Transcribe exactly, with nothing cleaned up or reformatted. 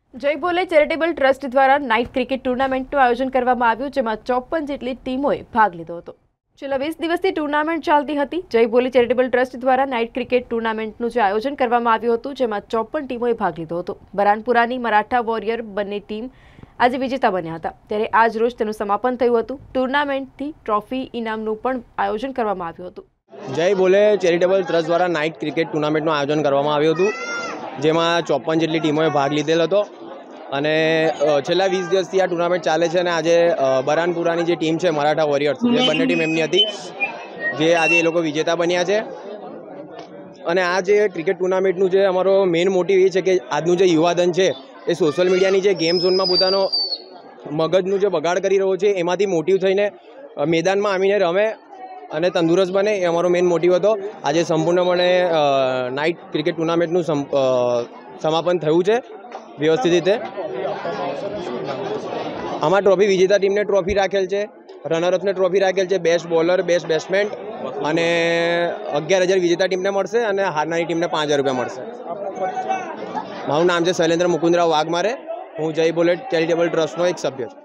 જય Bole charitable trust દ્વારા night cricket ટુર્નામેન્ટનું આયોજન કરવામાં આવ્યું, જેમાં ચોપન જેટલી ટીમોએ ભાગ લીધો હતો. છેલ્લા વીસ દિવસથી ટુર્નામેન્ટ ચાલતી હતી. જય બોલે ચેરિટેબલ ટ્રસ્ટ દ્વારા નાઇટ ક્રિકેટ ટુર્નામેન્ટનું જે આયોજન કરવામાં આવ્યું હતું, જેમાં ચોપન ટીમોએ ભાગ લીધો હતો. બરાનપુરાની મરાઠા વોરિયર બંને ટીમ આજે વિજેતા બન્યા હતા. ત્યારે આજ રોજ તેનું સમાપન થયું હતું. ટુર્નામેન્ટથી ટ્રોફી ઇનામનું પણ આયોજન કરવામાં આવ્યું હતું. જય બોલે ચેરિટેબલ ટ્રસ્ટ દ્વારા નાઇટ ક્રિકેટ ટુર્નામેન્ટનું આયોજન કરવામાં આવ્યું હતું, જેમાં ચોપન જેટલી ટીમોએ ભાગ લીધેલો હતો. અને છેલ્લા વીસ દિવસથી આ ટુર્નામેન્ટ ચાલે છે. અને આજે બરાનપુરાની જે ટીમ છે મરાઠા વોરિયર્સ, જે બંને ટીમ એમની હતી, જે આજે એ લોકો વિજેતા બન્યા છે. અને આ જે ક્રિકેટ ટુર્નામેન્ટનું જે અમારો મેઇન મોટિવ એ છે કે આજનું જે યુવાધન છે એ સોશિયલ મીડિયાની જે ગેમ ઝોનમાં પોતાનો મગજનું જે બગાડ કરી રહ્યો છે, એમાંથી મોટિવ થઈને મેદાનમાં આવીને રમે અને તંદુરસ્ત બને, એ અમારો મેઇન મોટિવ હતો. આજે સંપૂર્ણપણે નાઇટ ક્રિકેટ ટુર્નામેન્ટનું સમાપન થયું છે વ્યવસ્થિત રીતે. આમાં ટ્રોફી વિજેતા ટીમને ટ્રોફી રાખેલ છે, રનરઅપને ટ્રોફી રાખેલ છે, બેસ્ટ બોલર, બેસ્ટ બેટ્સમેન, અને અગિયાર હજાર વિજેતા ટીમને મળશે અને હારનારી ટીમને પાંચ હજાર રૂપિયા મળશે. મારું નામ છે શૈલેન્દ્ર મુકુંદરાવ વાઘમારે. હું જય બોલે ચેરિટેબલ ટ્રસ્ટનો એક સભ્ય છું.